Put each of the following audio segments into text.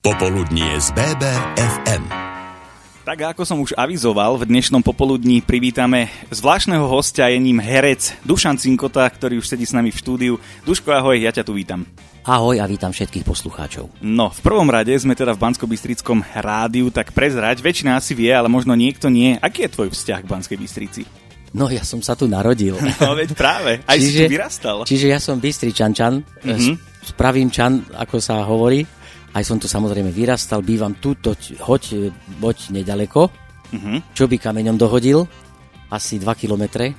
Popoludnie z BBFM. Tak ako som už avizoval, v dnešnom popoludní privítame zvláštneho hostia, je ním herec Dušan Cinkota, ktorý už sedí s nami v štúdiu. Duško, ahoj, ja ťa tu vítam. Ahoj a vítam všetkých poslucháčov. No, v prvom rade sme teda v Banskobystrickom rádiu, tak prezrať, väčšina asi vie, ale možno niekto nie. Aký je tvoj vzťah k Banskej Bystrici? No, ja som sa tu narodil. No, veď práve, aj si tu vyrastal. Čiže ja som Bystričančan, spravím čan, ako sa hovorí. Aj som tu samozrejme vyrastal, bývam tu, hoď nedaleko. Čo by kameňom dohodil, asi 2 kilometre.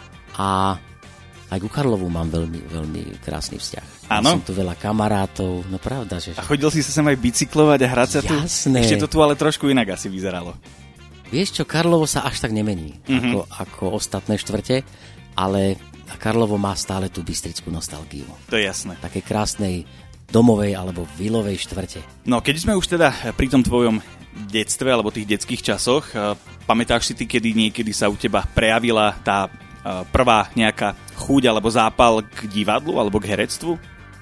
A aj ku Karlovu mám veľmi, veľmi krásny vzťah. Áno? Som tu veľa kamarátov, no pravda, že... A chodil si sa sem aj bicyklovať a hrať sa tu? Jasné. Ešte to tu ale trošku inak asi vyzeralo. Vieš čo, Karlovo sa až tak nemení, ako ostatné štvrte, ale Karlovo má stále tú bystrickú nostalgiu. To je jasné. Také krásnej domovej alebo vilovej štvrte. No, keď sme už teda pri tom tvojom detstve alebo tých detských časoch, pamätáš si ty, kedy niekedy sa u teba prejavila tá prvá nejaká chuť alebo zápal k divadlu alebo k herectvu?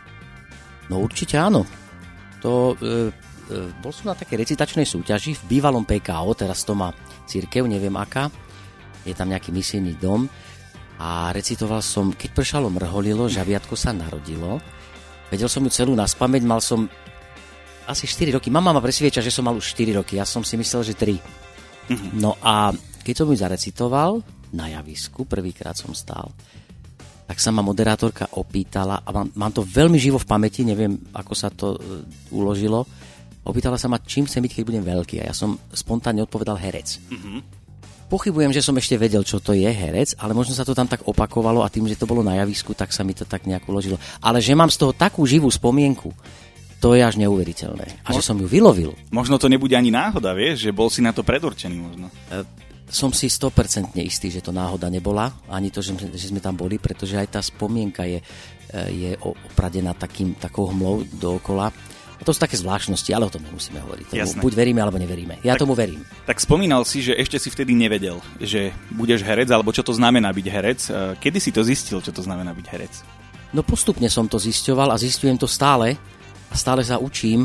No určite áno. To bol som na takej recitačnej súťaži v bývalom PKO, teraz to má cirkev, neviem aká. Je tam nejaký misijný dom a recitoval som, keď pršalo mrholilo, žaviatko sa narodilo. Vedel som ju celú naspamäť, mal som asi 4 roky. Mama ma presvieča, že som mal už 4 roky. Ja som si myslel, že 3. No a keď som ju zarecitoval na javisku, prvýkrát som stál, tak sa ma moderátorka opýtala, a mám to veľmi živo v pamäti, neviem, ako sa to uložilo, opýtala sa ma, čím chcem byť, keď budem veľký. A ja som spontánne odpovedal herec. Pochybujem, že som ešte vedel, čo to je herec, ale možno sa to tam tak opakovalo a tým, že to bolo na javisku, tak sa mi to tak nejak uložilo. Ale že mám z toho takú živú spomienku, to je až neuveriteľné. A že som ju vylovil. Možno to nebude ani náhoda, vieš, že bol si na to predurčený možno. Som si 100% istý, že to náhoda nebola, ani to, že sme tam boli, pretože aj tá spomienka je opradená takou hmlou dookola. A to sú také zvláštnosti, ale o tom nemusíme hovoriť. Buď veríme, alebo neveríme. Ja tomu verím. Tak spomínal si, že ešte si vtedy nevedel, že budeš herec, alebo čo to znamená byť herec. Kedy si to zistil, čo to znamená byť herec? No postupne som to zisťoval a zisťujem to stále. A stále sa učím.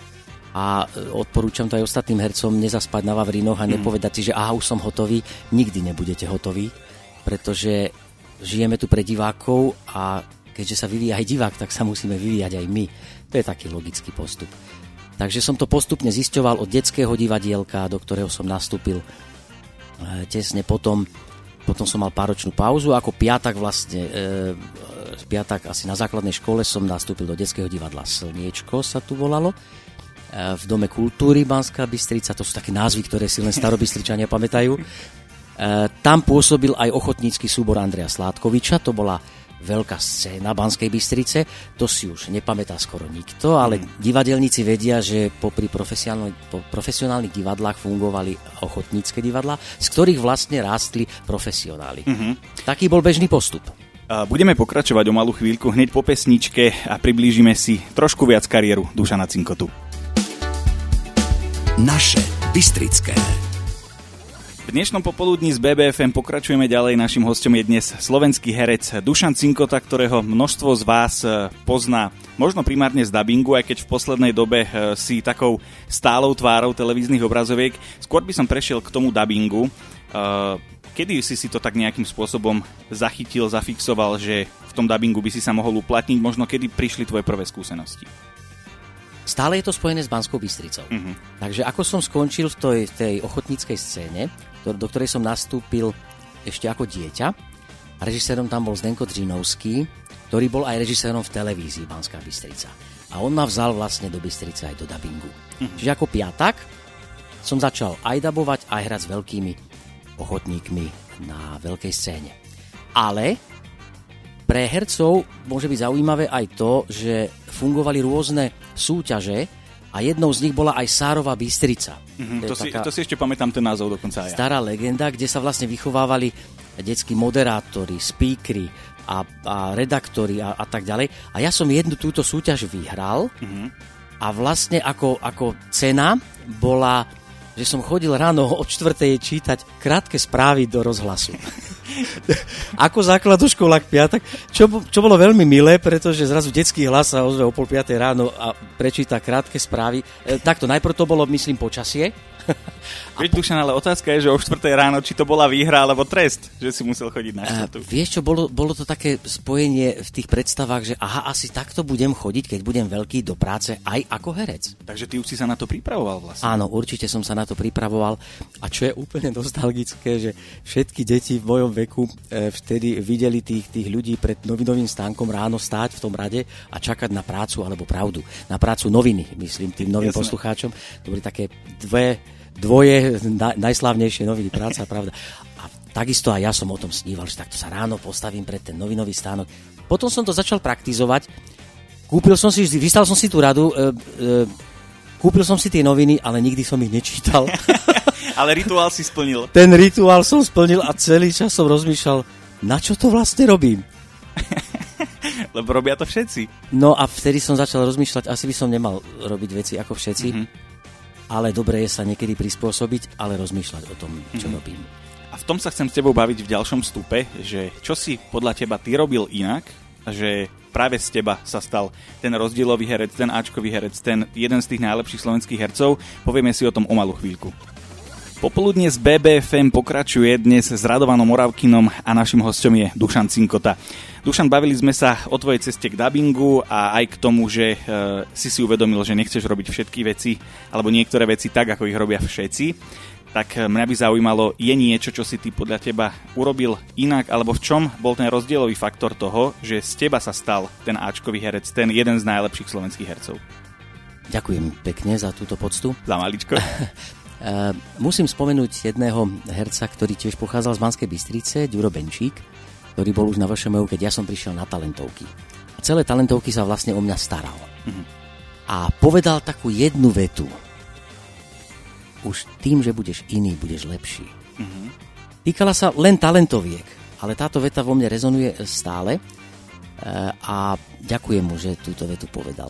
A odporúčam to aj ostatným hercom nezaspať na Vavrinoch a nepovedať si, že už som hotový. Nikdy nebudete hotoví, pretože žijeme tu pre divákov a keďže sa vyvíja aj divák, tak sa musíme vyvíjať aj my. To je taký logický postup. Takže som to postupne zisťoval od detského divadielka, do ktorého som nastúpil tesne potom som mal páročnú pauzu. Ako piatak vlastne, asi na základnej škole som nastúpil do detského divadla Slniečko, sa tu volalo. V Dome kultúry Banská Bystrica, to sú také názvy, ktoré si len starobystričania pamätajú. Tam pôsobil aj ochotnícky súbor Andreja Sládkoviča, to bola veľká scéna Banskej Bystrice, to si už nepamätá skoro nikto, ale divadelníci vedia, že popri profesionálnych divadlách fungovali ochotnícke divadlá, z ktorých vlastne rástli profesionáli. Taký bol bežný postup. Budeme pokračovať o malú chvíľku hneď po pesničke a priblížime si trošku viac kariéru Dušana Cinkotu. Naše Bystrické. V dnešnom popoludní z BBFM pokračujeme ďalej. Naším hostom je dnes slovenský herec Dušan Cinkota, ktorého množstvo z vás pozná možno primárne z dabingu, aj keď v poslednej dobe si takou stálou tvárou televíznych obrazoviek. Skôr by som prešiel k tomu dabingu. Kedy si to tak nejakým spôsobom zachytil, zafixoval, že v tom dabingu by si sa mohol uplatniť? Možno kedy prišli tvoje prvé skúsenosti? Stále je to spojené s Banskou Bystricou. Takže ako som skončil v tej ochotníckej scéne, do ktorej som nastúpil ešte ako dieťa, a režisérom tam bol Zdenko Dřínovský, ktorý bol aj režisérom v televízii Banská Bystrica. A on ma vzal vlastne do Bystrice aj do dabingu. Čiže ako piatak som začal aj dabovať, aj hrať s veľkými ochotníkmi na veľkej scéne. Ale pre hercov môže byť zaujímavé aj to, že fungovali rôzne súťaže a jednou z nich bola aj Sárova Bystrica. To si ešte pamätám ten názov dokonca aj. Stará legenda, kde sa vlastne vychovávali detskí moderátori, speakery a redaktori a tak ďalej. A ja som jednu túto súťaž vyhral a vlastne ako cena bola, že som chodil ráno od 4:00 čítať krátke správy do rozhlasu. Ako základoškolák piatak, čo bolo veľmi milé, pretože zrazu detský hlas sa ozve o 4:30 ráno a prečíta krátke správy. Takto, najprv to bolo, myslím, počasie. Veď, Dušan, ale otázka je, že o 4:00 ráno, či to bola výhra alebo trest, že si musel chodiť na štvrtú. Vieš čo, bolo to také spojenie v tých predstavách, že aha, asi takto budem chodiť, keď budem veľký do práce aj ako herec. Takže ty už si sa na to pripravoval vlastne. Áno, určite som sa na to pripravoval a čo je úplne nostalgické, že všetky deti v mojom veku vtedy videli tých ľudí pred novinovým stánkom ráno stáť v tom rade a čakať na prácu alebo pravdu. Na prácu noviny, myslím, tým novým poslucháčom. To boli také dvoje najslávnejšie noviny, Práca a pravda. A takisto aj ja som o tom sníval, že takto sa ráno postavím pred ten novinový stánok. Potom som to začal praktizovať. Vystal som si tú radu, kúpil som si tie noviny, ale nikdy som ich nečítal. Ale rituál si splnil. Ten rituál som splnil a celý čas som rozmýšľal, na čo to vlastne robím. Lebo robia to všetci. No a vtedy som začal rozmýšľať, asi by som nemal robiť veci ako všetci. Ale dobre je sa niekedy prispôsobiť, ale rozmýšľať o tom, čo robím. A v tom sa chcem s tebou baviť v ďalšom stupe, že čo si podľa teba ty robil inak, že práve z teba sa stal ten rozdielový herec, ten áčkový herec, ten jeden z tých najlepších slovenských hercov. Povieme si o tom o malú chvíľku. Popoludnie z BBFM pokračuje dnes s Radovanom Moravkinom a našim hosťom je Dušan Cinkota. Dušan, bavili sme sa o tvojej ceste k dabingu a aj k tomu, že si uvedomil, že nechceš robiť všetky veci alebo niektoré veci tak, ako ich robia všetci. Tak mňa by zaujímalo, je niečo, čo si ty podľa teba urobil inak, alebo v čom bol ten rozdielový faktor toho, že z teba sa stal ten áčkový herec, ten jeden z najlepších slovenských hercov? Ďakujem pekne za túto poctu. Za maličko. Musím spomenúť jedného herca, ktorý tiež pochádzal z Banskej Bystrice, Ďuro Benčík, ktorý bol už na VŠMU, keď ja som prišiel na talentovky. A celé talentovky sa vlastne o mňa staral. A povedal takú jednu vetu. Už tým, že budeš iný, budeš lepší. Týkala sa len talentoviek, ale táto veta vo mne rezonuje stále a ďakujem mu, že túto vetu povedal.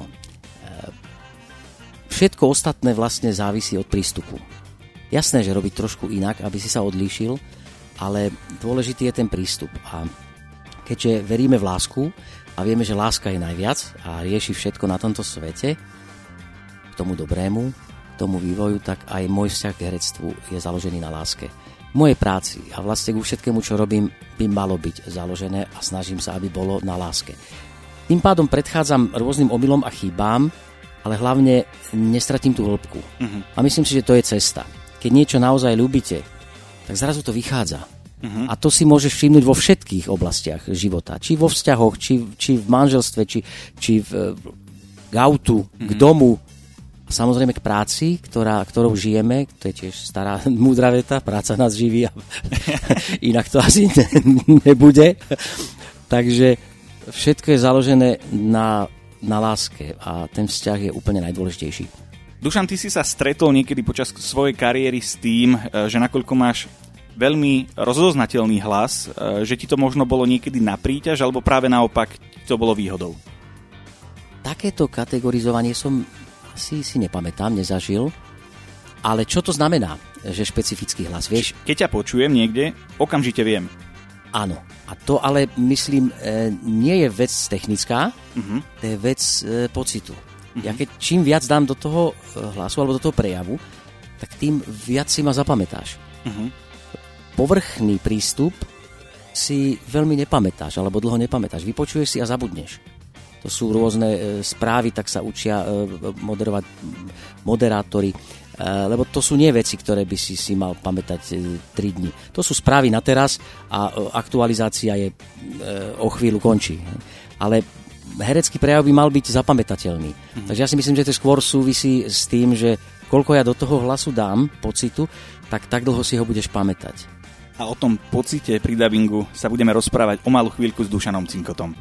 Všetko ostatné vlastne závisí od prístupu. Jasné, že robiť trošku inak, aby si sa odlíšil, ale dôležitý je ten prístup. A keďže veríme v lásku a vieme, že láska je najviac a rieši všetko na tomto svete, k tomu dobrému, k tomu vývoju, tak aj môj vzťah k herectvu je založený na láske. V mojej práci a vlastne ku všetkému, čo robím, by malo byť založené a snažím sa, aby bolo na láske. Tým pádom predchádzam rôznym omylom a chýbám, ale hlavne nestratím tú hĺbku. A myslím si, že to je cesta. Keď niečo naozaj ľúbite, tak zrazu to vychádza. A to si môžeš všimnúť vo všetkých oblastiach života. Či vo vzťahoch, či v manželstve, či k autu, k domu. A samozrejme k práci, ktorou žijeme. To je tiež stará múdra veta. Práca nás živí a inak to asi nebude. Takže všetko je založené na láske a ten vzťah je úplne najdôležitejší. Dušan, ty si sa stretol niekedy počas svojej kariéry s tým, že nakoľko máš veľmi rozoznateľný hlas, že ti to možno bolo niekedy na príťaž, alebo práve naopak to bolo výhodou? Takéto kategorizovanie som si nepamätám, nezažil, ale čo to znamená, že špecifický hlas, vieš? Keď ťa počujem niekde, okamžite viem. Áno, a to ale myslím, nie je vec technická, to je vec pocitu. Ja keď čím viac dám do toho hlasu alebo do toho prejavu, tak tým viac si ma zapamätáš. Povrchný prístup si veľmi nepamätáš alebo dlho nepamätáš. Vypočuješ si a zabudneš. To sú rôzne správy, tak sa učia moderovať moderátori, lebo to sú nie veci, ktoré by si mal pamätať 3 dni. To sú správy na teraz a aktualizácia je o chvíľu končí. Ale herecký prejav by mal byť zapamätateľný. Takže ja si myslím, že to skôr súvisí s tým, že koľko ja do toho hlasu dám, pocitu, tak dlho si ho budeš pamätať. A o tom pocite pri dabingu sa budeme rozprávať o malú chvíľku s Dušanom Cinkotom.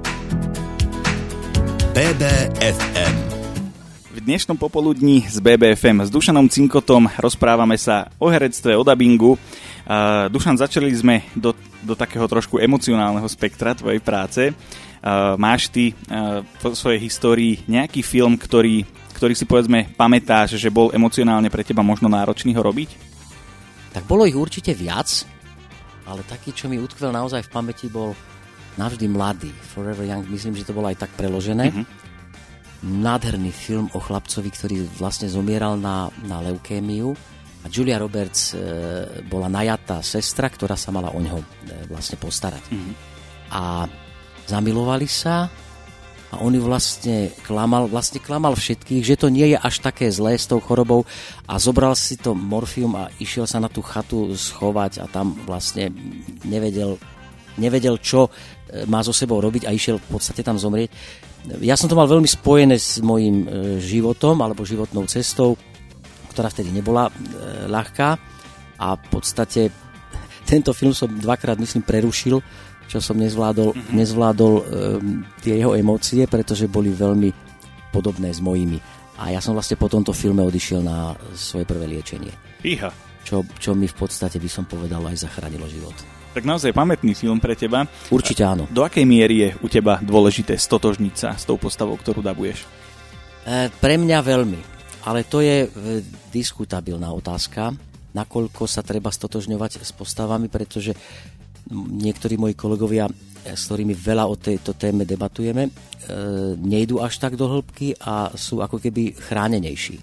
BBFM. V dnešnom popoludní z BBFM s Dušanom Cinkotom rozprávame sa o herectve, o dabingu. Dušan, začali sme do takého trošku emocionálneho spektra tvojej práce. Máš ty v svojej histórii nejaký film, ktorý si povedzme pamätáš, že bol emocionálne pre teba možno náročný ho robiť? Tak bolo ich určite viac, ale taký, čo mi utkvel naozaj v pamäti, bol Navždy mladý, Forever Young, myslím, že to bolo aj tak preložené. Nádherný film o chlapcovi, ktorý vlastne zomieral na leukémiu a Julia Roberts bola najatá sestra, ktorá sa mala o ňoho vlastne postarať. A zamilovali sa a on ju vlastne klamal všetkých, že to nie je až také zlé s tou chorobou a zobral si to morfium a išiel sa na tú chatu schovať a tam vlastne nevedel, čo má so sebou robiť a išiel v podstate tam zomrieť. Ja som to mal veľmi spojené s mojím životom alebo životnou cestou, ktorá vtedy nebola ľahká a v podstate tento film som dvakrát, myslím, prerušil, čo som nezvládol tie jeho emócie, pretože boli veľmi podobné s mojimi. A ja som vlastne po tomto filme odišiel na svoje prvé liečenie. Iha. Čo mi v podstate, by som povedal, aj zachránilo život. Tak naozaj pamätný film pre teba. Určite áno. Do akej miery je u teba dôležité stotožniť sa s tou postavou, ktorú dabuješ? Pre mňa veľmi. Ale to je diskutabilná otázka, nakoľko sa treba stotožňovať s postavami, pretože niektorí moji kolegovia, s ktorými veľa o tejto téme debatujeme, nejdú až tak do hĺbky a sú ako keby chránenejší.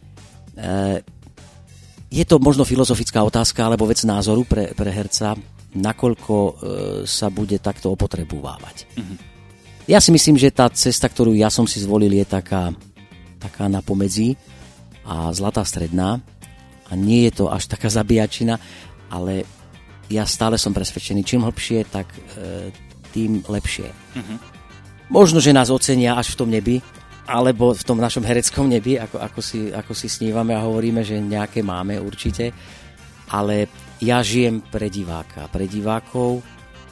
Je to možno filozofická otázka alebo vec názoru pre herca, nakoľko sa bude takto opotrebovávať. Ja si myslím, že tá cesta, ktorú ja som si zvolil, je taká na pomedzi a zlatá stredná a nie je to až taká zabíjačina, ale ja stále som presvedčený, čím hlbšie, tak tým lepšie. Možno, že nás ocenia až v tom nebi, alebo v tom našom hereckom nebi, ako si snívame a hovoríme, že nejaké máme určite, ale ja žijem pre diváka, pre divákov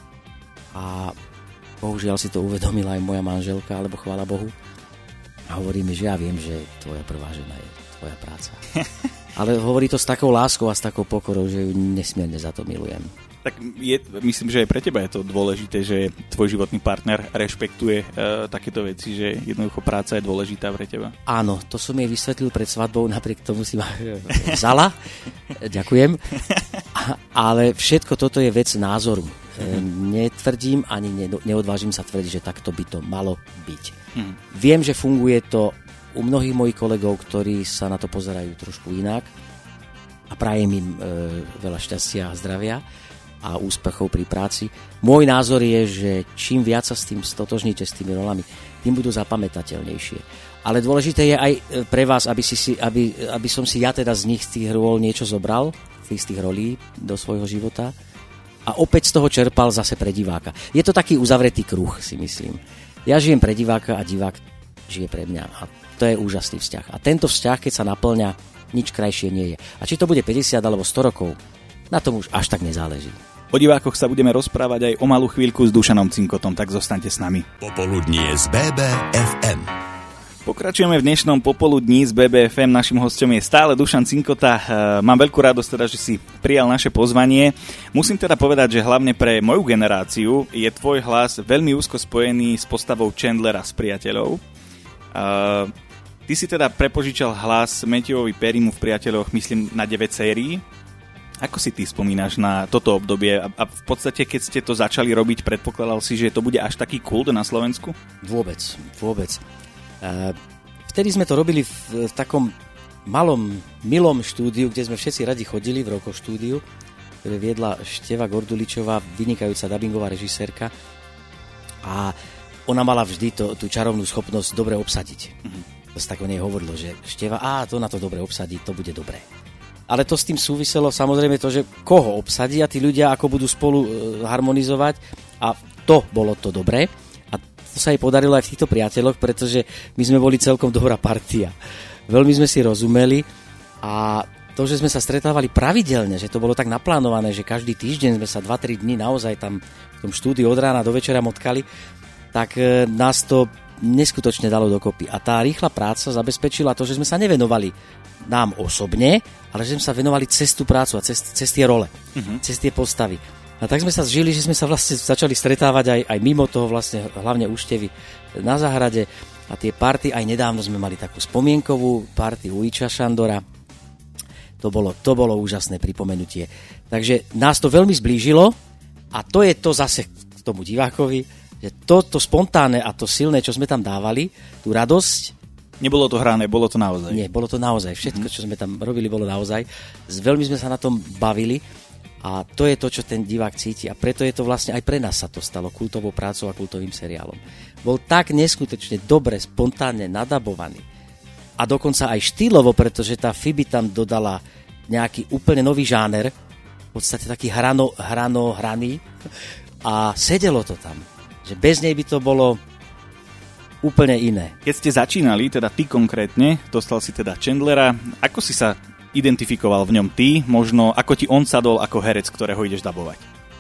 a bohužiaľ si to uvedomila aj moja manželka, alebo chvála Bohu, a hovorí mi, že ja viem, že tvoja prvá žena je tvoja práca. Ale hovorí to s takou láskou a s takou pokorou, že ju nesmierne za to milujem. Tak myslím, že aj pre teba je to dôležité, že tvoj životný partner rešpektuje takéto veci, že jednoducho práca je dôležitá pre teba. Áno, to som jej vysvetlil pred svadbou, napriek tomu si ma vzala. Ďakujem. Ale všetko toto je vec názoru. Netvrdím, ani neodvážim sa tvrdiť, že takto by to malo byť. Viem, že funguje to u mnohých mojich kolegov, ktorí sa na to pozerajú trošku inak a prajem im veľa šťastia a zdravia a úspechov pri práci. Môj názor je, že čím viac sa s tým stotožníte, s tými rolami, tým budú zapamätateľnejšie. Ale dôležité je aj pre vás, aby som si ja teda z nich, z tých rôl niečo zobral, z tých rolí do svojho života a opäť z toho čerpal zase pre diváka. Je to taký uzavretý kruh, si myslím. Ja žijem pre diváka a divák žije pre mňa a to je úžasný vzťah. A tento vzťah, keď sa naplňa, nič krajšie nie je. A či to bude 50 alebo 100 rokov, na tom už až tak nezáleží. O divákoch sa budeme rozprávať aj o malú chvíľku s Dušanom Cinkotom, tak zostaňte s nami. Popoludnie z BBFM. Pokračujeme v dnešnom popoludní z BBFM. Naším hosťom je stále Dušan Cinkota. Mám veľkú radosť teda, že si prijal naše pozvanie. Musím teda povedať, že hlavne pre moju generáciu je tvoj hlas veľmi úzko spojený s postavou Chandlera z Priateľov. Ty si teda prepožičal hlas Matthewovi Perrymu v Priateľoch, myslím, na 9 sérií. Ako si ty spomínaš na toto obdobie? A v podstate, keď ste to začali robiť, predpokladal si, že to bude až taký kult na Slovensku? Vôbec. Vtedy sme to robili v takom malom, milom štúdiu, kde sme všetci radi chodili, v Roko štúdiu, ktoré viedla Števa Gorduličová, vynikajúca dabingová režisérka. A ona mala vždy tú čarovnú schopnosť dobre obsadiť. To sa tak o nej hovorilo, že Števa, to na to dobre obsadí, to bude dobré. Ale to s tým súviselo samozrejme to, že koho obsadí a tí ľudia ako budú spolu harmonizovať a to bolo to dobré. A to sa jej podarilo aj v týchto Priateľoch, pretože my sme boli celkom dobrá partia. Veľmi sme si rozumeli a to, že sme sa stretávali pravidelne, že to bolo tak naplánované, že každý týždeň sme sa 2-3 dní naozaj tam v tom štúdiu od rána do večera motkali, tak nás to neskutočne dalo dokopy. A tá rýchla práca zabezpečila to, že sme sa nevenovali nám osobne, ale že sme sa venovali cez tú prácu a cez tie role, cez tie postavy. A tak sme sa zžili, že sme sa vlastne začali stretávať aj mimo toho, vlastne hlavne u Števy na záhrade a tie party, aj nedávno sme mali takú spomienkovú party u Iča Šandora. To bolo úžasné pripomenutie. Takže nás to veľmi zblížilo a to je to zase k tomu divákovi, že to spontánne a to silné, čo sme tam dávali, tú radosť. Nebolo to hrané, bolo to naozaj. Nie, bolo to naozaj. Všetko, čo sme tam robili, bolo naozaj. Veľmi sme sa na tom bavili a to je to, čo ten divák cíti a preto je to vlastne aj pre nás sa to stalo kultovou prácou a kultovým seriálom. Bol tak neskutečne dobre, spontánne nadabovaný a dokonca aj štýlovo, pretože tá Phoebe tam dodala nejaký úplne nový žáner, v podstate taký hraný a sedelo to tam. Že bez nej by to bolo úplne iné. Keď ste začínali, teda ty konkrétne, dostal si teda Chandlera, ako si sa identifikoval v ňom ty, možno ako ti on sadol ako herec, ktorého ideš dabovať?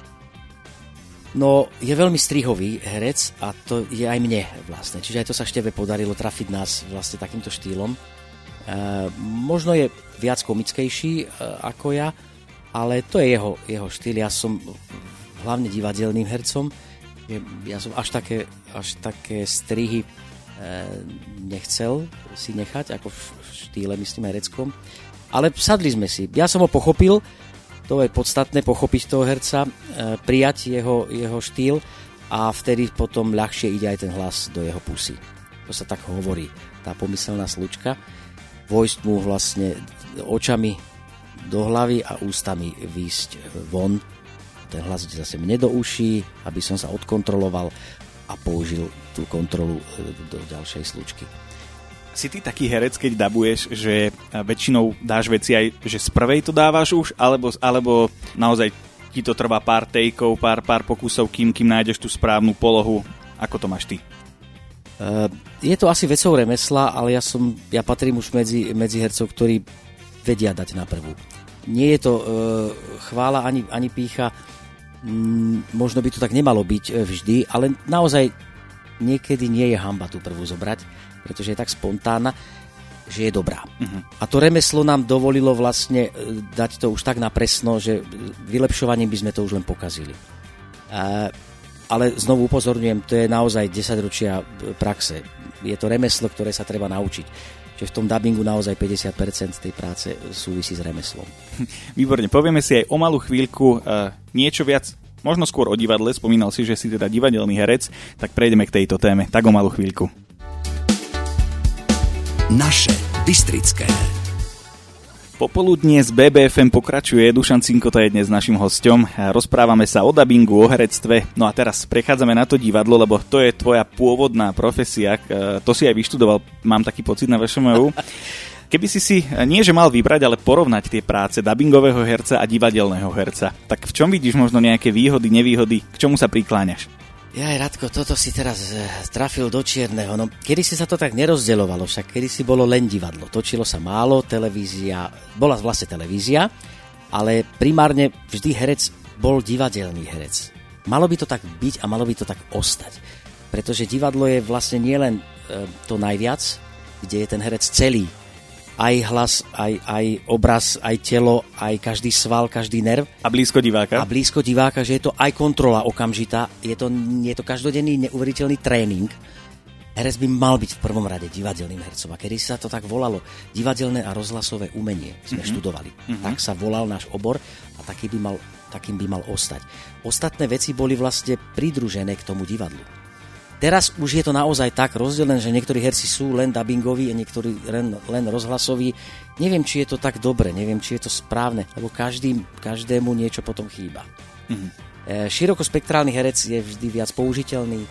No, je veľmi strihový herec a to je aj mne vlastne. Čiže aj to sa Števe podarilo trafiť nás vlastne takýmto štýlom. Možno je viac komickejší ako ja, ale to je jeho štýl. Ja som hlavne divadelným hercom. Ja som až také strihy nechcel si nechať, ako v štýle, myslím, hereckom. Ale sadli sme si. Ja som ho pochopil, to je podstatné, pochopiť toho herca, prijať jeho štýl a vtedy potom ľahšie ide aj ten hlas do jeho pusy. To sa tak hovorí, tá pomyselná slučka. Vojsť mu vlastne očami do hlavy a ústami výjsť von. Ten hlas ide zase mne do uší, aby som sa odkontroloval a použil tú kontrolu do ďalšej slučky. Si ty taký herec, keď dabuješ, že väčšinou dáš veci aj, že z prvej to dávaš už, alebo naozaj ti to trvá pár takeov, pár pokusov, kým nájdeš tú správnu polohu? Ako to máš ty? Je to asi vecou remesla, ale ja patrím už medzi hercov, ktorí vedia dať na prvú. Nie je to chvála ani pýcha, možno by to tak nemalo byť vždy, ale naozaj niekedy nie je hanba tú prvú zobrať, pretože je tak spontánna, že je dobrá. Uh-huh. A to remeslo nám dovolilo vlastne dať to už tak na presno, že vylepšovaním by sme to už len pokazili. Ale znovu upozorňujem, to je naozaj 10 ročia praxe. Je to remeslo, ktoré sa treba naučiť. Čiže v tom dabingu naozaj 50% tej práce súvisí s remeslom. Výborne, povieme si aj o malú chvíľku niečo viac, možno skôr o divadle. Spomínal si, že si teda divadelný herec, tak prejdeme k tejto téme. Tak o malú chvíľku. Naše Bystrické. Popoludnie z BBFM pokračuje, Dušan Cinkota je dnes našim hosťom. Rozprávame sa o dabingu, o herectve. No a teraz prechádzame na to divadlo, lebo to je tvoja pôvodná profesia. To si aj vyštudoval, mám taký pocit na VŠMU. Keby si nie že mal vybrať, ale porovnať tie práce dabingového herca a divadelného herca, tak v čom vidíš možno nejaké výhody, nevýhody? K čomu sa prikláňaš? Jaj, Radko, toto si teraz trafil do čierneho. No, kedysi sa to tak nerozdeľovalo, však kedysi bolo len divadlo. Točilo sa málo, bola vlastne televízia, ale primárne vždy herec bol divadelný herec. Malo by to tak byť a malo by to tak ostať. Pretože divadlo je vlastne nielen to najviac, kde je ten herec celý. Aj hlas, aj obraz, aj telo, aj každý sval, každý nerv. A blízko diváka. Že je to aj kontrola okamžitá. Je to každodenný neuveriteľný tréning. Herec by mal byť v prvom rade divadelným hercom. A kedy sa to tak volalo, divadelné a rozhlasové umenie sme študovali. Tak sa volal náš obor a takým by mal ostať. Ostatné veci boli vlastne pridružené k tomu divadlu. Teraz už je to naozaj tak rozdelené, že niektorí herci sú len dabingoví a niektorí len rozhlasoví. Neviem, či je to tak dobre, neviem, či je to správne, lebo každému niečo potom chýba. Širokospektrálny herec je vždy viac použiteľný,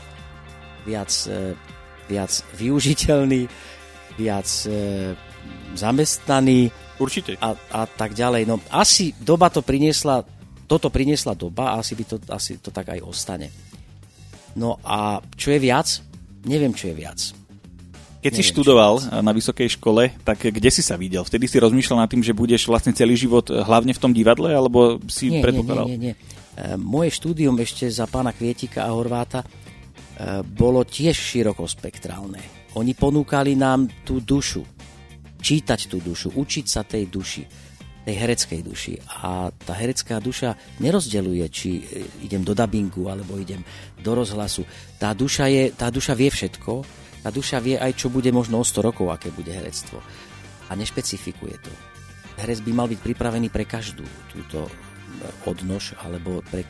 viac využiteľný, viac zamestnaný. Určite. A tak ďalej. No asi doba toto priniesla doba a asi to tak aj ostane. No a čo je viac? Neviem, čo je viac. Keď si študoval na vysokej škole, tak kde si sa videl? Vtedy si rozmýšľal nad tým, že budeš vlastne celý život hlavne v tom divadle, alebo si predpokladal? Nie. Moje štúdium ešte za pána Kvietika a Horváta bolo tiež širokospektrálne. Oni ponúkali nám tú dušu, čítať tú dušu, učiť sa tej duši, tej hereckej duši. A tá herecká duša nerozdeľuje, či idem do dabingu, alebo idem do rozhlasu. Tá duša vie všetko, tá duša vie aj, čo bude možno o 100 rokov, aké bude herectvo. A nešpecifikuje to. herec by mal byť pripravený pre každú túto odnož alebo pre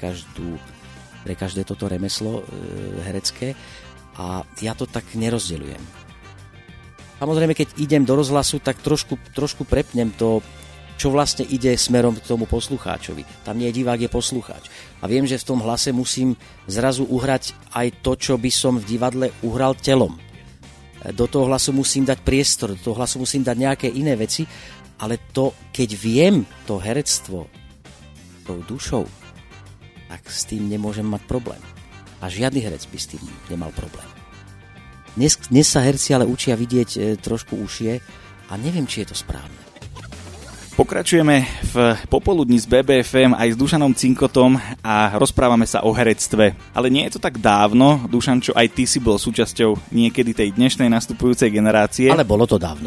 každé toto remeslo herecké a ja to tak nerozdeľujem. Samozrejme, keď idem do rozhlasu, tak trošku prepnem to, čo vlastne ide smerom k tomu poslucháčovi. Tam nie je divák, je poslucháč. A viem, že v tom hlase musím zrazu uhrať aj to, čo by som v divadle uhral telom. Do toho hlasu musím dať priestor, do toho hlasu musím dať nejaké iné veci, ale to, keď viem to herectvo tou dušou, tak s tým nemôžem mať problém. A žiadny herec by s tým nemal problém. Dnes sa herci ale učia vidieť trošku užšie a neviem, či je to správne. Pokračujeme v popoludní s BBFM aj s Dušanom Cinkotom a rozprávame sa o herectve. Ale nie je to tak dávno, Dušan, čo aj ty si bol súčasťou niekedy tej dnešnej nastupujúcej generácie. Ale bolo to dávno.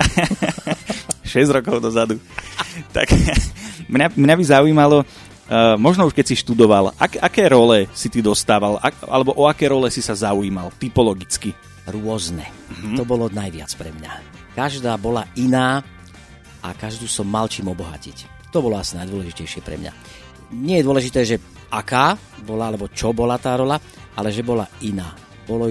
6 rokov dozadu. Tak mňa by zaujímalo, možno už keď si študoval, aké role si ty dostával, alebo o aké role si sa zaujímal typologicky? Rôzne. To bolo najviac pre mňa. Každá bola iná a každú som mal čím obohatiť. To bolo asi najdôležitejšie pre mňa. Nie je dôležité, že aká bola, alebo čo bola tá rola, ale že bola iná. Bolo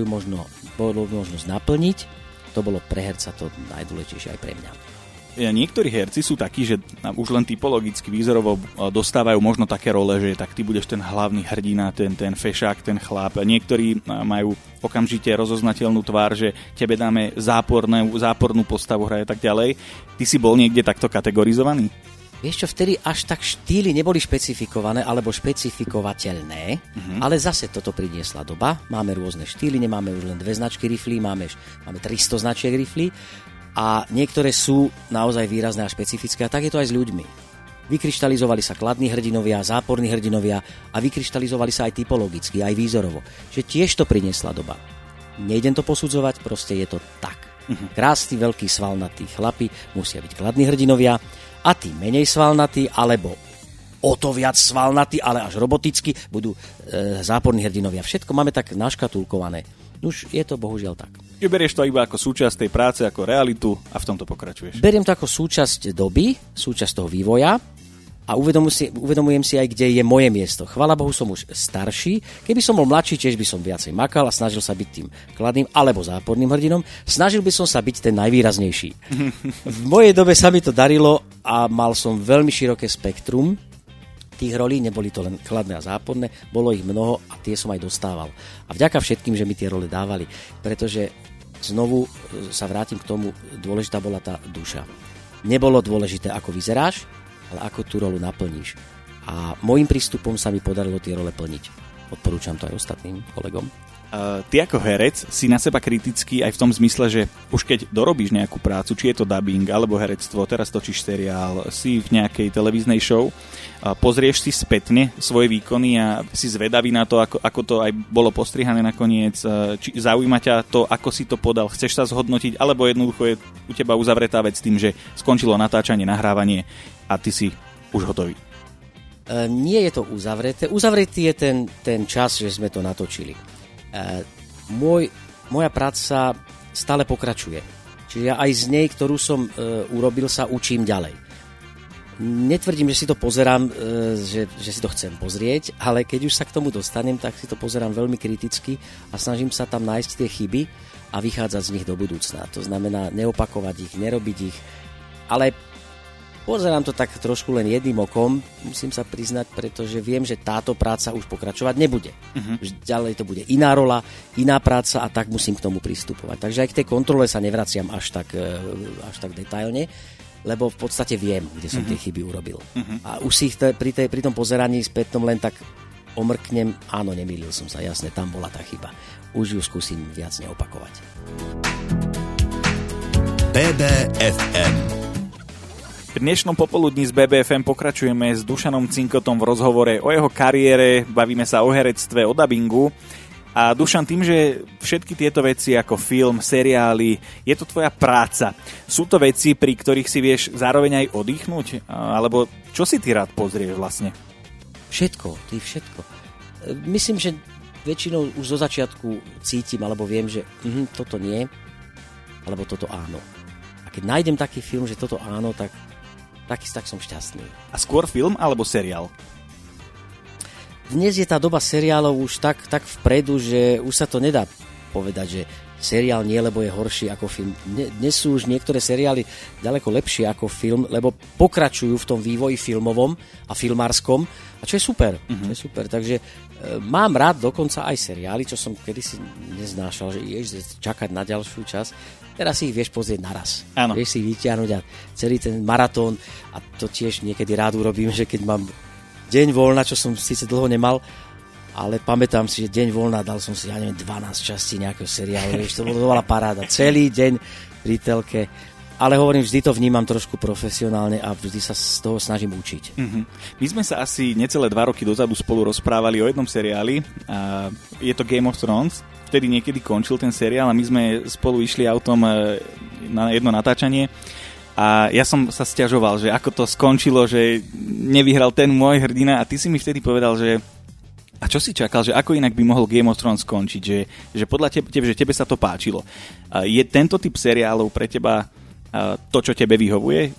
možnosť naplniť, to bolo pre herca to najdôležitejšie aj pre mňa. Niektorí herci sú takí, že už len typologicky výzorovo dostávajú možno také role, že tak ty budeš ten hlavný hrdina, ten fešák, ten chlap. Niektorí majú okamžite rozoznateľnú tvár, že tebe dáme zápornú postavu hraje tak ďalej. Ty si bol niekde takto kategorizovaný? Vieš čo, vtedy až tak štýly neboli špecifikované alebo špecifikovateľné, ale zase toto priniesla doba. Máme rôzne štýly, nemáme už len 2 značky riflí, máme 300 značiek riflí. A niektoré sú naozaj výrazné a špecifické a tak je to aj s ľuďmi. Vykryštalizovali sa kladní hrdinovia, záporní hrdinovia a vykryštalizovali sa aj typologicky, aj výzorovo. Že tiež to priniesla doba. Nejdem to posudzovať, proste je to tak. Krásny, veľký, svalnatý chlapi musia byť kladní hrdinovia a tí menej svalnatí, alebo o to viac svalnatí, ale až roboticky budú záporní hrdinovia. Všetko máme tak naškatulkované. Už je to bohužiaľ tak. Berieš to iba ako súčasť tej práce, ako realitu a v tomto pokračuješ. Beriem to ako súčasť doby, súčasť toho vývoja a uvedomujem si aj, kde je moje miesto. Chvála Bohu, som už starší. Keby som bol mladší, tiež by som viacej makal a snažil sa byť tým kladným alebo záporným hrdinom. Snažil by som sa byť ten najvýraznejší. V mojej dobe sa mi to darilo a mal som veľmi široké spektrum tých rolí, neboli to len kladné a záporné, bolo ich mnoho a tie som aj dostával. A vďaka všetkým, že mi tie role dávali, pretože znovu sa vrátim k tomu, dôležitá bola tá duša. Nebolo dôležité, ako vyzeráš, ale ako tú rolu naplníš. A môjim prístupom sa mi podarilo tie role plniť. Odporúčam to aj ostatným kolegom. Ty ako herec si na seba kritický aj v tom zmysle, že už keď dorobíš nejakú prácu, či je to dubbing alebo herectvo, teraz točíš seriál, si v nejakej televíznej show, pozrieš si spätne svoje výkony a si zvedavý na to, ako to aj bolo postrihané nakoniec, či zaujíma ťa to, ako si to podal, chceš sa zhodnotiť, alebo jednoducho je u teba uzavretá vec tým, že skončilo natáčanie, nahrávanie a ty si už hotový. Nie je to uzavreté. Uzavretý je ten čas, že sme to natočili. Moja práca stále pokračuje. Čiže ja aj z nej, ktorú som urobil, sa učím ďalej. Netvrdím, že si to pozerám, že si to chcem pozrieť, ale keď už sa k tomu dostanem, tak si to pozerám veľmi kriticky a snažím sa tam nájsť tie chyby a vychádzať z nich do budúcna. To znamená neopakovať ich, nerobiť ich, ale pozerám to tak trošku len jedným okom, musím sa priznať, pretože viem, že táto práca už pokračovať nebude. Ďalej to bude iná rola, iná práca a tak musím k tomu pristupovať. Takže aj k tej kontrole sa nevraciam až tak detailne, lebo v podstate viem, kde som tie chyby urobil. A už si ich pri tom pozeraní spätnom len tak omrknem, áno, nemýlil som sa, jasne, tam bola tá chyba. Už ju skúsim viac neopakovať. BBFM. V dnešnom popoludní z BBFM pokračujeme s Dušanom Cinkotom v rozhovore o jeho kariére, bavíme sa o herectve, o dabingu. A Dušan, tým, že všetky tieto veci ako film, seriály, je to tvoja práca. Sú to veci, pri ktorých si vieš zároveň aj oddychnúť? Alebo čo si ty rád pozrieš vlastne? Všetko. Myslím, že väčšinou už zo začiatku cítim, alebo viem, že toto nie, alebo toto áno. A keď nájdem taký film, že toto áno, tak tak som šťastný. A skôr film alebo seriál? Dnes je tá doba seriálov už tak vpredu, že už sa to nedá povedať, že seriál nie, lebo je horší ako film. Dnes sú už niektoré seriály ďaleko lepšie ako film, lebo pokračujú v tom vývoji filmovom a filmárskom, a čo je super. Čo je super. Takže mám rád dokonca aj seriály, čo som kedysi neznášal, že ideš čakať na ďalšiu časť. Teraz si ich vieš pozrieť naraz. Áno. Vieš si vyťahnuť a celý ten maratón, a to tiež niekedy rád urobím, že keď mám deň voľna, čo som síce dlho nemal, ale pamätám si, že deň voľna, dal som si, 12 častí nejakého seriálu, to bola paráda. Celý deň pri telke, ale hovorím, vždy to vnímam trošku profesionálne a vždy sa z toho snažím učiť. My sme sa asi necelé 2 roky dozadu spolu rozprávali o jednom seriáli, je to Game of Thrones, vtedy niekedy končil ten seriál a my sme spolu išli autom na jedno natáčanie. A ja som sa sťažoval, že ako to skončilo, že nevyhral ten môj hrdina, a ty si mi vtedy povedal, že a čo si čakal, že ako inak by mohol Game of Thrones skončiť, že podľa tebe, že tebe sa to páčilo. Je tento typ seriálov pre teba to, čo tebe vyhovuje?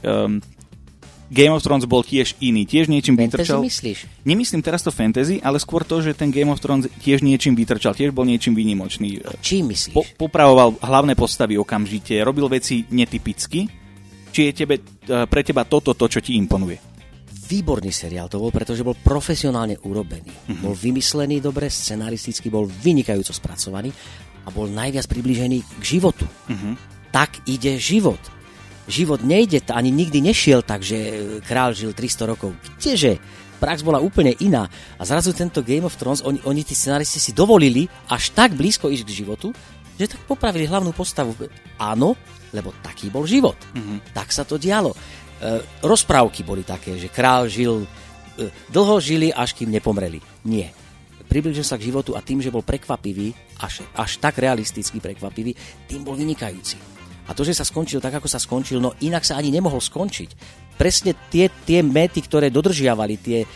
Game of Thrones bol tiež iný, tiež niečím vytrčal. Fantasy myslíš? Nemyslím teraz to fantasy, ale skôr to, že ten Game of Thrones tiež niečím vytrčal, tiež bol niečím výnimočný. Čím myslíš? Popravoval hlavné postavy okamžite, robil veci netypicky. Či je pre teba toto to, čo ti imponuje? Výborný seriál to bol, pretože bol profesionálne urobený. Bol vymyslený dobre, scenaristicky bol vynikajúco spracovaný a bol najviac priblížený k životu. Tak ide život. Život nejde, ani nikdy nešiel tak, že kráľ žil 300 rokov. Kdeže? Prax bola úplne iná. A zrazu tento Game of Thrones, oni tí scenaristi si dovolili až tak blízko ísť k životu, že tak popravili hlavnú postavu. Áno, lebo taký bol život. Tak sa to dialo. Rozprávky boli také, že kráľ žil, dlho žili, až kým nepomreli. Nie. Priblížil sa k životu a tým, že bol prekvapivý, až tak realisticky prekvapivý, tým bol vynikajúci. A to, že sa skončil tak, ako sa skončil, no inak sa ani nemohol skončiť. Presne tie méty, ktoré dodržiavali,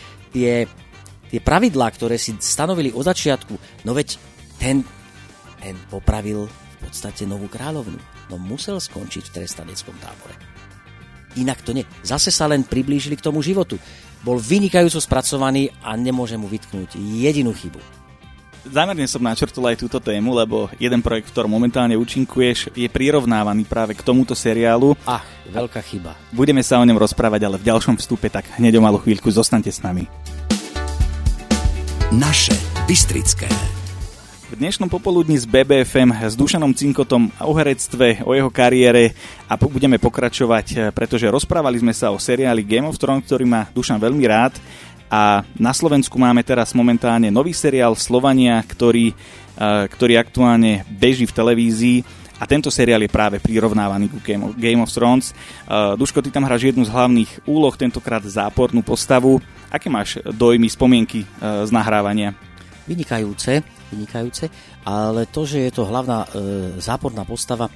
tie pravidlá, ktoré si stanovili od začiatku, no veď ten popravil v podstate novú kráľovnu. No musel skončiť v trestaneckom tábore. Inak to nie. Zase sa len priblížili k tomu životu. Bol vynikajúco spracovaný a nemôžem mu vytknúť jedinú chybu. Zámerne som načrtol aj túto tému, lebo jeden projekt, v ktorom momentálne účinkuješ, je prirovnávaný práve k tomuto seriálu. Veľká chyba. Budeme sa o ňom rozprávať, ale v ďalšom vstupe, tak hneď o malú chvíľku zostaňte s nami. Naše Bystrické. V dnešnom popoludní s BBFM s Dušanom Cinkotom o herectve, o jeho kariére a budeme pokračovať, pretože rozprávali sme sa o seriáli Game of Thrones, ktorý má Dušan veľmi rád, a na Slovensku máme teraz momentálne nový seriál Slovania, ktorý aktuálne beží v televízii, a tento seriál je práve prirovnávaný ku Game of Thrones. Duško, ty tam hráš jednu z hlavných úloh, tentokrát zápornú postavu. Aké máš dojmy, spomienky z nahrávania? Vynikajúce, ale to, že je to hlavná záporná postava,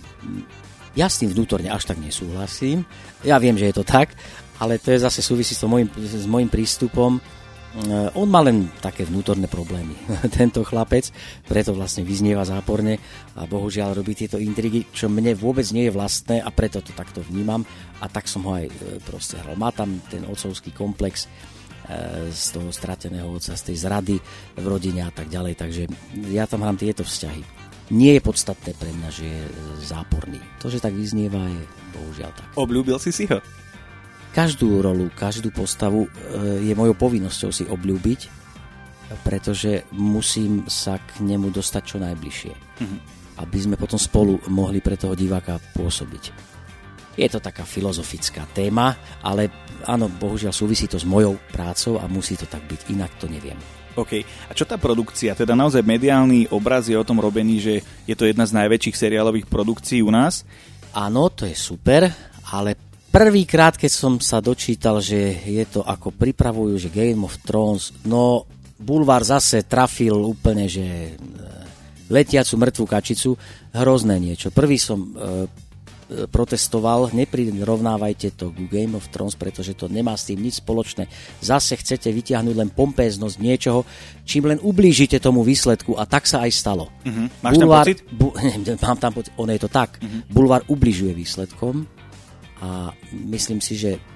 ja s tým vnútorne až tak nesúhlasím. Ja viem, že je to tak, ale to je zase súvisí s môjim prístupom. On má len také vnútorné problémy, tento chlapec, preto vlastne vyznieva záporne a bohužiaľ robí tieto intrigy, čo mne vôbec nie je vlastné, a preto to takto vnímam, a tak som ho aj proste hral. Má tam ten otcovský komplex z toho strateného otca, z tej zrady v rodine a tak ďalej, takže ja tam hrám tieto vzťahy. Nie je podstatné pre mňa, že je záporný. To, že tak vyznieva, je bohužiaľ tak. Obľúbil si ho? Každú rolu, každú postavu je mojou povinnosťou si obľúbiť, pretože musím sa k nemu dostať čo najbližšie. Aby sme potom spolu mohli pre toho diváka pôsobiť. Je to taká filozofická téma, ale áno, bohužiaľ súvisí to s mojou prácou a musí to tak byť, inak to neviem. OK. A čo tá produkcia? Teda naozaj mediálny obraz je o tom robený, že je to jedna z najväčších seriálových produkcií u nás? Áno, to je super, ale prvýkrát, keď som sa dočítal, že je to ako pripravujú, že Game of Thrones, no bulvár zase trafil úplne, že letiacu mŕtvú kačicu, hrozné niečo. Prvý som protestoval, neprirovnávajte to k Game of Thrones, pretože to nemá s tým nič spoločné. Zase chcete vytiahnuť len pompéznosť niečoho, čím len ublížite tomu výsledku, a tak sa aj stalo. Máš tam pocit? Mám tam pocit, ono je to tak. Bulvár ubližuje výsledkom a myslím si, že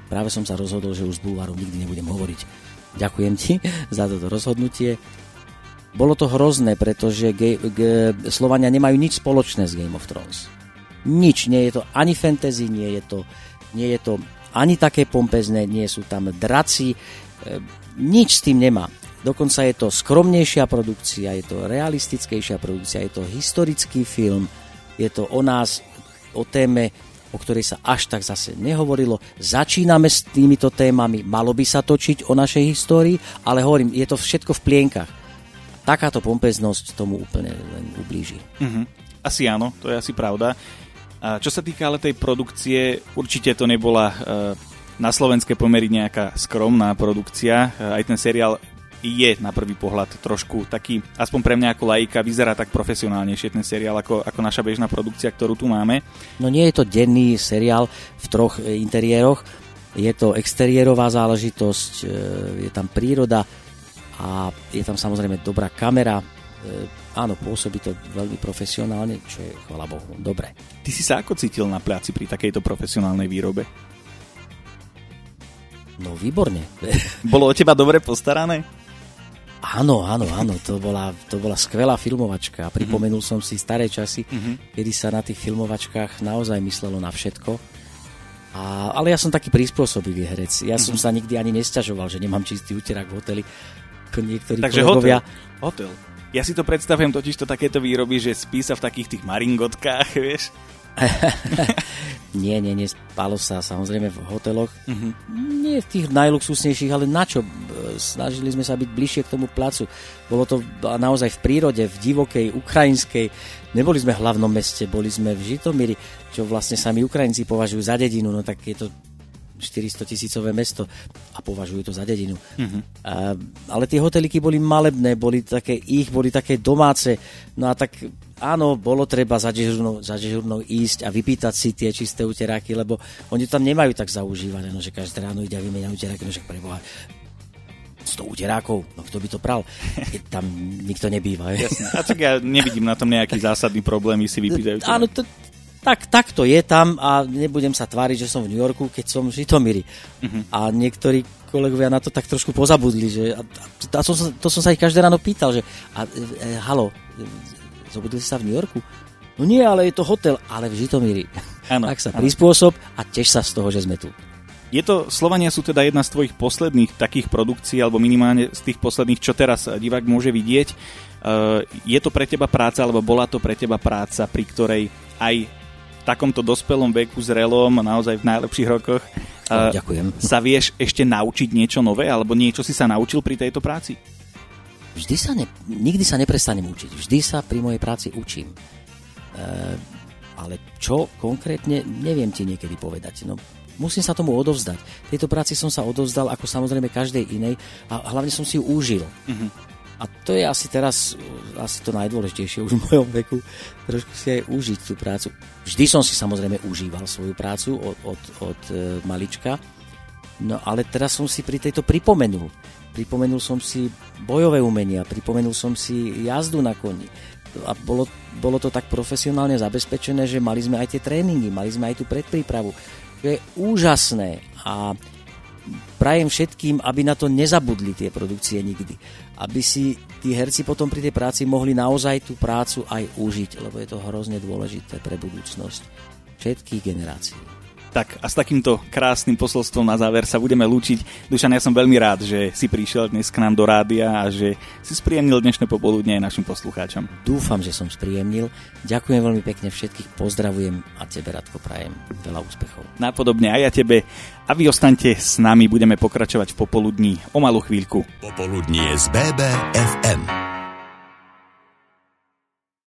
práve som sa rozhodol, že už s Bulvárom nikdy nebudem hovoriť. Ďakujem ti za toto rozhodnutie. Bolo to hrozné, pretože Slovania nemajú nič spoločné s Game of Thrones. Nič, nie je to ani fantasy, nie je to ani také pompezné, nie sú tam draci, nič s tým nemá. Dokonca je to skromnejšia produkcia, je to realistickejšia produkcia, je to historický film, je to o nás, o téme, o ktorej sa až tak zase nehovorilo. Začíname s týmito témami, malo by sa točiť o našej histórii, ale hovorím, je to všetko v plienkach. Takáto pompeznosť tomu úplne len ublíži. Asi áno, to je asi pravda. Čo sa týka ale tej produkcie, určite to nebola na slovenské pomery nejaká skromná produkcia. Aj ten seriál je na prvý pohľad trošku taký, aspoň pre mňa ako laika, vyzerá tak profesionálnejšie ten seriál ako naša bežná produkcia, ktorú tu máme. No nie je to denný seriál v 3 interiéroch, je to exteriérová záležitosť, je tam príroda a je tam samozrejme dobrá kamera. Áno, pôsobí to veľmi profesionálne, čo je, chvála Bohu, dobre. Ty si sa ako cítil na pláci pri takejto profesionálnej výrobe? No, výborne. Bolo o teba dobre postarané? Áno, to bola skvelá filmovačka. Pripomenul som si staré časy, kedy sa na tých filmovačkách naozaj myslelo na všetko. Ale ja som taký prispôsobivý herec. Ja som sa nikdy ani nesťažoval, že nemám čistý úterák v hoteli. Niektorí takže kolegovia... hotel. Ja si to predstavujem totižto takéto výroby, že spí sa v takých tých maringotkách, vieš? Nie, spalo sa samozrejme v hoteloch. Nie v tých najluxusnejších, ale na čo? Snažili sme sa byť bližšie k tomu placu. Bolo to naozaj v prírode, v divokej, ukrajinskej. Neboli sme v hlavnom meste, boli sme v Žitomíri, čo vlastne sami Ukrajinci považujú za dedinu, no tak je to 400-tisícové mesto a považujú to za dedinu. Ale tie hoteliky boli malebné, boli také domáce. No a tak áno, bolo treba za dežurnou ísť a vypýtať si tie čisté uteráky, lebo oni to tam nemajú tak zaužívané, no že každé ráno ide a vymieňa uteráky, no že preboha 100 uterákov, no kto by to pral? Tam nikto nebýva. Jasne. A tak ja nevidím na tom nejaký zásadný problém, si vypýtajú. Áno, tak to je tam a nebudem sa tváriť, že som v New Yorku, keď som v Žitomíri. A niektorí kolegovia na to tak trošku pozabudli, že to som sa ich každé ráno pýtal, že halo, zobudili sa v New Yorku? No nie, ale je to hotel, ale v Žitomíri. Tak sa prispôsob a teš sa z toho, že sme tu. Slovania sú teda jedna z tvojich posledných takých produkcií, alebo minimálne z tých posledných, čo teraz divák môže vidieť. Je to pre teba práca, alebo bola to pre teba práca, pri ktorej aj v takomto dospelom veku, zrelom, naozaj v najlepších rokoch, ďakujem, sa vieš ešte naučiť niečo nové, alebo niečo si sa naučil pri tejto práci? Nikdy sa neprestanem učiť. Vždy sa pri mojej práci učím. Ale čo konkrétne, neviem ti niekedy povedať. No, musím sa tomu odovzdať. Tejto práci som sa odovzdal ako samozrejme každej inej a hlavne som si ju užil. A to je asi teraz to najdôležitejšie už v mojom veku, trošku si aj užiť tú prácu. Vždy som si samozrejme užíval svoju prácu od malička, no ale teraz som si pri tejto pripomenul. Pripomenul som si bojové umenia, pripomenul som si jazdu na koni. A bolo to tak profesionálne zabezpečené, že mali sme aj tie tréningy, mali sme aj tú predprípravu. To je úžasné a prajem všetkým, aby na to nezabudli tie produkcie nikdy. Aby si tí herci potom pri tej práci mohli naozaj tú prácu aj užiť, lebo je to hrozne dôležité pre budúcnosť všetkých generácií. Tak a s takýmto krásnym posolstvom na záver sa budeme lúčiť. Dušan, ja som veľmi rád, že si prišiel dnes k nám do rádia a že si spríjemnil dnešné popoludne aj našim poslucháčom. Dúfam, že som spríjemnil. Ďakujem veľmi pekne, všetkých pozdravujem a tebe, Radko, prajem veľa úspechov. Napodobne aj ja tebe. A vy ostaňte s nami, budeme pokračovať v popoludní o malú chvíľku. Popoludnie z BBFM.